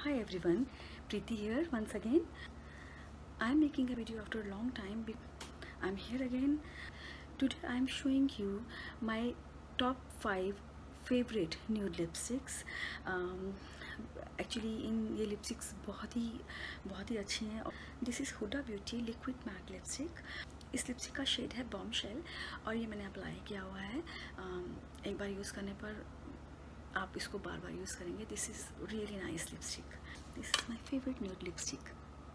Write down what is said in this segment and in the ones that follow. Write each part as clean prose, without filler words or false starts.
Hi everyone, Preeti here once again. I'm making a video after a long time. I'm here again. Today I'm showing you my top 5 favorite nude lipsticks. Actually इन ये lipsticks बहुत ही अच्छी हैं. This is Huda beauty liquid matte lipstick. इस lipstick का shade है bombshell और ये मैंने अप्लाई किया हुआ है. एक बार यूज़ करने पर आप इसको बार बार यूज़ करेंगे. This is really nice lipstick. This is my favourite nude lipstick.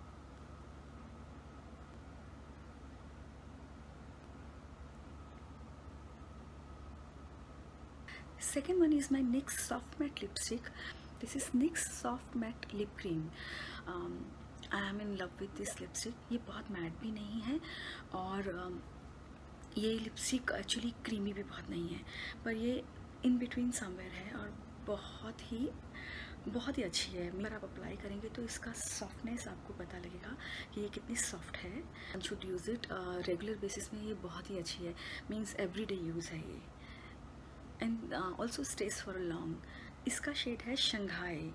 Second one is my NYX Soft Matte Lipstick. This is NYX Soft Matte Lip Cream. I am in love with this lipstick. ये बहुत mat भी नहीं है और ये lipstick actually creamy भी बहुत नहीं है, पर ये इन बिटवीन समवेयर है और बहुत ही अच्छी है. अगर आप अप्लाई करेंगे तो इसका सॉफ्टनेस आपको पता लगेगा कि ये कितनी सॉफ्ट है. One should use it regular basis में. ये बहुत ही अच्छी है, मीन्स एवरीडे यूज़ है ये. And also stage for long. इसका शेड है Shanghai.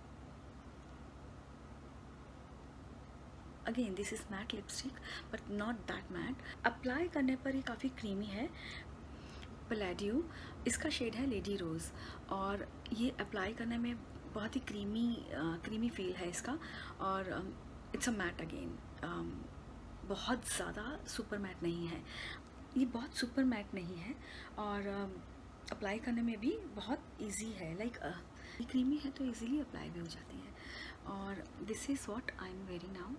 Again this is matte lipstick but not that matte. Apply करने पर ये काफ़ी क्रीमी है. पलेडियो. इसका शेड है लेडी रोज़ और ये अप्लाई करने में बहुत ही क्रीमी फील है इसका. और इट्स अ मैट अगेन. बहुत ज़्यादा सुपर मैट नहीं है ये, बहुत सुपर मैट नहीं है और अप्लाई करने में भी बहुत इजी है. लाइक ये क्रीमी है तो इजीली अप्लाई भी हो जाती है. और this is what I am wearing now.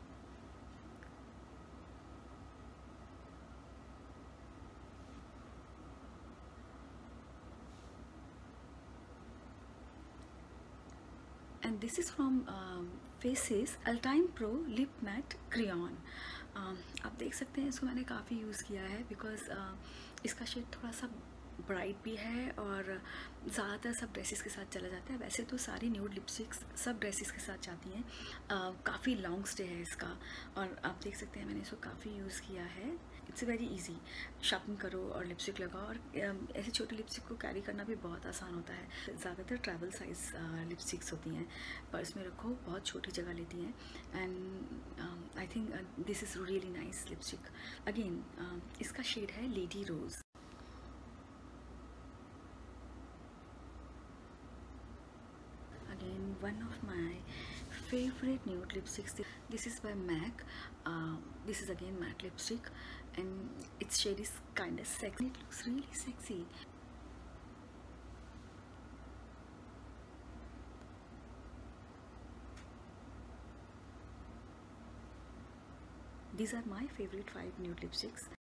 And this is from Faces ultime pro lip matte crayon. आप देख सकते हैं इसको मैंने काफ़ी यूज़ किया है बिकॉज इसका शेड थोड़ा सा ब्राइट भी है और ज़्यादातर सब ड्रेसेस के साथ चला जाता है. वैसे तो सारी न्यूड लिपस्टिक्स सब ड्रेसेस के साथ जाती हैं. काफ़ी लॉन्ग स्टे है इसका और आप देख सकते हैं मैंने इसको काफ़ी यूज़ किया है. It's very easy. शॉपिंग करो और लिपस्टिक लगाओ और ऐसे छोटे लिपस्टिक को कैरी करना भी बहुत आसान होता है. ज़्यादातर ट्रैवल साइज़ लिपस्टिक्स होती हैं, पर्स में रखो, बहुत छोटी जगह लेती हैं. And I think this is really nice lipstick. Again इसका शेड है lady rose. Again, one of my favorite nude lipsticks. This is by MAC. This is again matte lipstick and its shade is kind of sexy. It looks really sexy. These are my favorite 5 nude lipsticks.